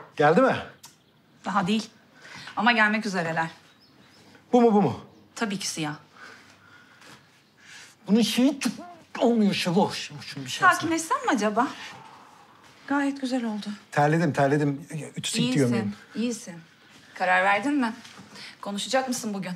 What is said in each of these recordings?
Geldi mi? Daha değil. Ama gelmek üzereler. Bu mu? Tabii ki siyah. Bunun şeyi olmuyor Şebo. Şunu bir şey yapsana. Sakinleşsem mi acaba? Gayet güzel oldu. Terledim. Ütüsü gidiyor muyum? İyisin. Karar verdin mi? Konuşacak mısın bugün?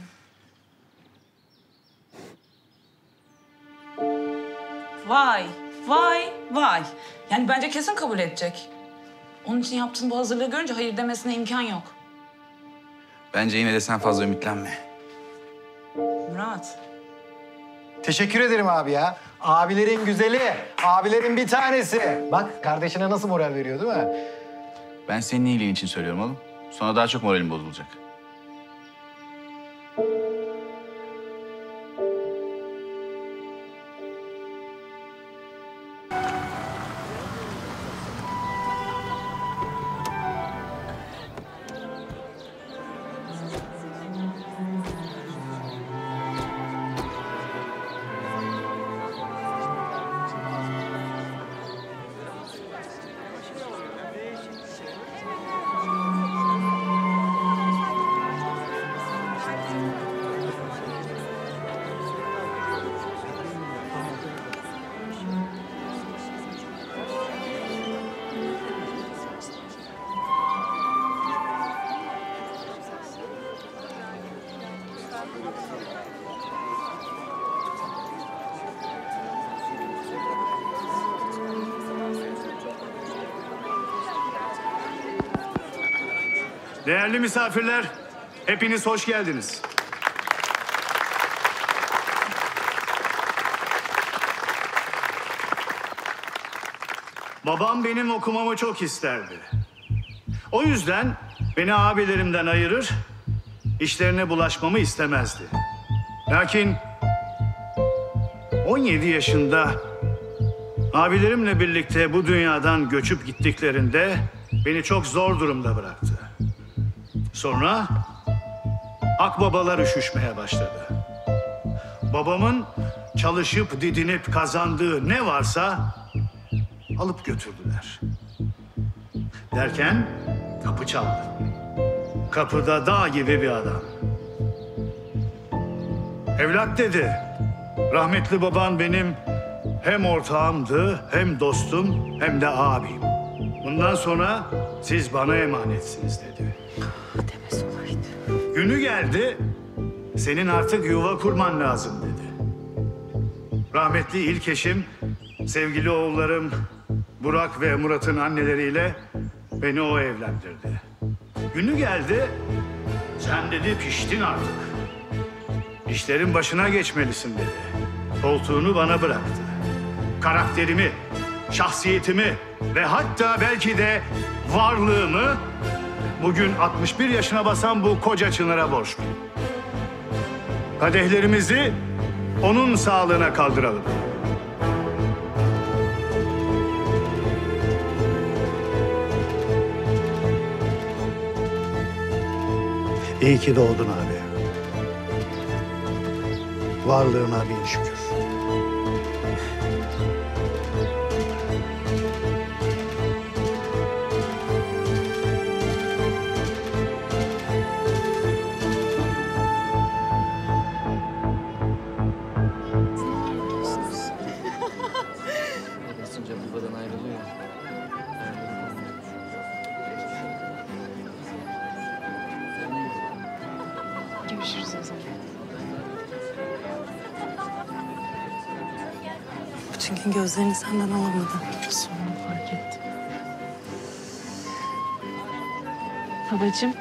Vay. Yani bence kesin kabul edecek. Onun için yaptığın bu hazırlığı görünce hayır demesine imkan yok. Bence yine de sen fazla ümitlenme. Murat. Teşekkür ederim abi ya. Abilerin güzeli, abilerin bir tanesi. Bak kardeşine nasıl moral veriyor değil mi? Ben senin iyiliğin için söylüyorum oğlum. Sonra daha çok moralim bozulacak. Değerli misafirler, hepiniz hoş geldiniz. Babam benim okumamı çok isterdi. O yüzden beni abilerimden ayırır, işlerine bulaşmamı istemezdi. Lakin 17 yaşında abilerimle birlikte bu dünyadan göçüp gittiklerinde beni çok zor durumda bıraktı. Sonra akbabalar üşüşmeye başladı. Babamın çalışıp didinip kazandığı ne varsa alıp götürdüler. Derken kapı çaldı. Kapıda dağ gibi bir adam. Evlat dedi, rahmetli baban benim hem ortağımdı, hem dostum, hem de abim. Bundan sonra siz bana emanetsiniz dedi. Demez olaydı. Günü geldi, senin artık yuva kurman lazım dedi. Rahmetli ilk eşim, sevgili oğullarım Burak ve Murat'ın anneleriyle beni o evlendirdi. Günü geldi, sen dedi piştin artık. İşlerin başına geçmelisin dedi. Koltuğunu bana bıraktı. Karakterimi, şahsiyetimi ve hatta belki de varlığımı bugün 61 yaşına basan bu koca Çınar'a borçluyum. Kadehlerimizi onun sağlığına kaldıralım. İyi ki doğdun abi. Varlığına bin şükür. Görüşürüz o zaman. Bütün gün gözlerini senden alamadı. Sonra fark ettim. Babacığım.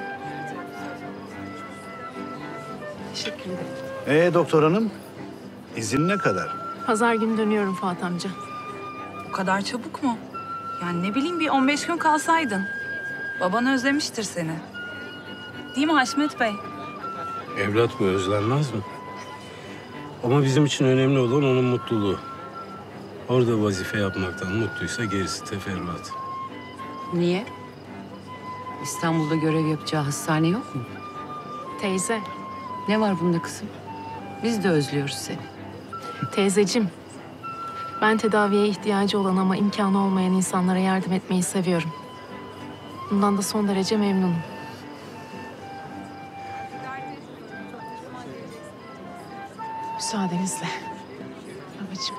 Teşekkür ederim. Doktor hanım, izin ne kadar? Pazar günü dönüyorum Fuat amca. Bu kadar çabuk mu? Yani ne bileyim bir 15 gün kalsaydın. Baban özlemiştir seni. Değil mi Haşmet Bey? Evlat mı özlenmez mi? Ama bizim için önemli olan onun mutluluğu. Orada vazife yapmaktan mutluysa gerisi teferruat. Niye? İstanbul'da görev yapacağı hastane yok mu? Teyze, Ne var bunda kızım? Biz de özlüyoruz seni. teyzeciğim. Ben tedaviye ihtiyacı olan ama imkanı olmayan insanlara yardım etmeyi seviyorum. Bundan da son derece memnunum. Müsaadenizle. Babacığım.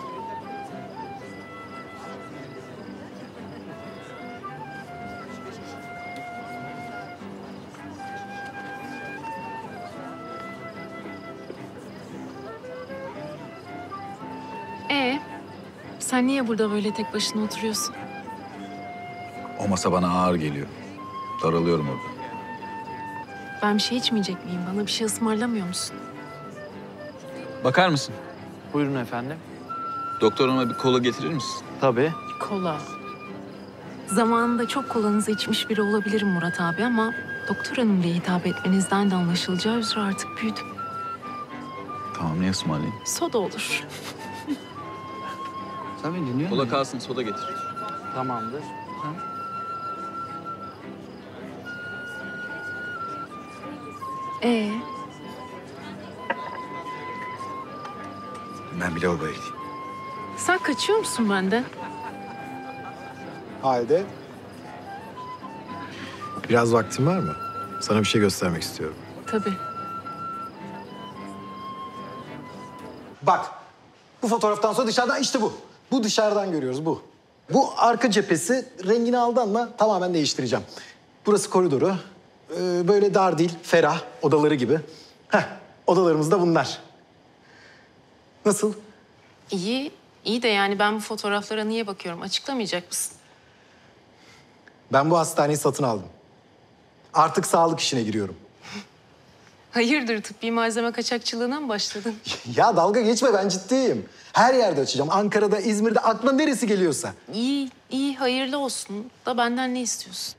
Sen niye burada böyle tek başına oturuyorsun? O masa bana ağır geliyor. Daralıyorum orada. Ben bir şey içmeyecek miyim? Bana bir şey ısmarlamıyor musun? Bakar mısın? Buyurun efendim. Doktor hanıma bir kola getirir misin? Tabii. Kola. Zamanında çok kolanızı içmiş biri olabilirim Murat abi ama doktor hanım diye hitap etmenizden de anlaşılacağı üzere artık büyüdüm. Tamam, ne ısmarlayayım? Soda olur. Sen beni dinliyor Kola musun? kalsın, soda getir. Tamamdır. Ben bir lavaboya gideyim. Sen kaçıyor musun benden? Halide. Biraz vaktin var mı? Sana bir şey göstermek istiyorum. Tabii. Bak, bu fotoğraftan sonra dışarıdan işte bu. Bu dışarıdan görüyoruz, bu. Bu arka cephesi rengini aldı ama tamamen değiştireceğim. Burası koridoru. Böyle dar değil, ferah odaları gibi. Odalarımız da bunlar. Nasıl? İyi, iyi de yani ben bu fotoğraflara niye bakıyorum? Açıklamayacak mısın? Ben bu hastaneyi satın aldım. Artık sağlık işine giriyorum. Hayırdır, tıbbi malzeme kaçakçılığına mı başladın? Ya dalga geçme, ben ciddiyim. Her yerde açacağım. Ankara'da, İzmir'de, aklına neresi geliyorsa. İyi, iyi, hayırlı olsun. Da benden ne istiyorsun?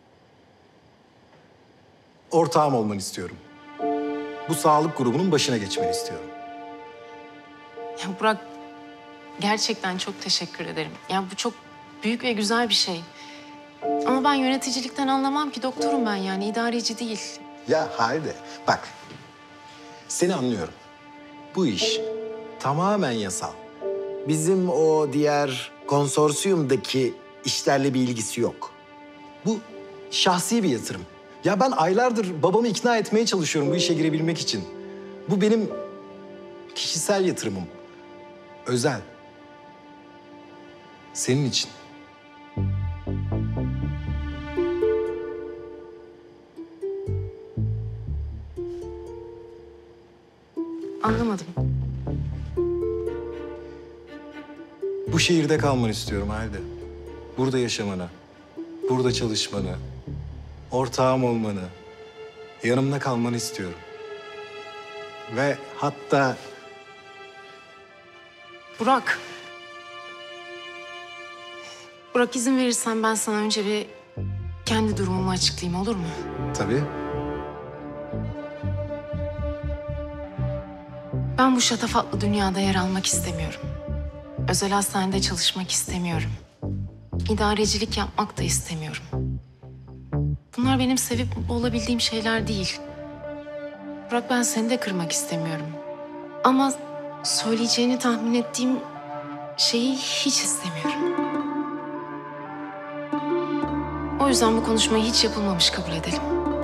Ortağım olmanı istiyorum. Bu sağlık grubunun başına geçmeni istiyorum. Ya Burak, gerçekten çok teşekkür ederim. Yani bu çok büyük ve güzel bir şey. Ama ben yöneticilikten anlamam ki, doktorum ben yani, idareci değil. Ya Halide, bak. Seni anlıyorum. Bu iş tamamen yasal. Bizim o diğer konsorsiyumdaki işlerle bir ilgisi yok. Bu şahsi bir yatırım. Ya ben aylardır babamı ikna etmeye çalışıyorum bu işe girebilmek için. Bu benim kişisel yatırımım. Özel. Senin için. Anlamadım. Bu şehirde kalmanı istiyorum Halide. Burada yaşamanı, burada çalışmanı, ortağım olmanı, yanımda kalmanı istiyorum. Ve hatta Burak. Burak, izin verirsen ben sana önce bir kendi durumumu açıklayayım, olur mu? tabii Ben bu şatafatlı dünyada yer almak istemiyorum. Özel hastanede çalışmak istemiyorum. İdarecilik yapmak da istemiyorum. Bunlar benim sevip mutlu olabildiğim şeyler değil. Burak, ben seni de kırmak istemiyorum. Ama söyleyeceğini tahmin ettiğim şeyi hiç istemiyorum. O yüzden bu konuşmayı hiç yapılmamış kabul edelim.